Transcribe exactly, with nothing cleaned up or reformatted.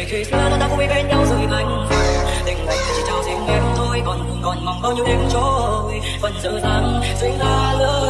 khi xưa ta vui bên nhau rồi thành tình anh chỉ trao riêng em thôi, còn còn mong bao nhiêu đêm trôi phần giờ dáng xuyên ra lỡ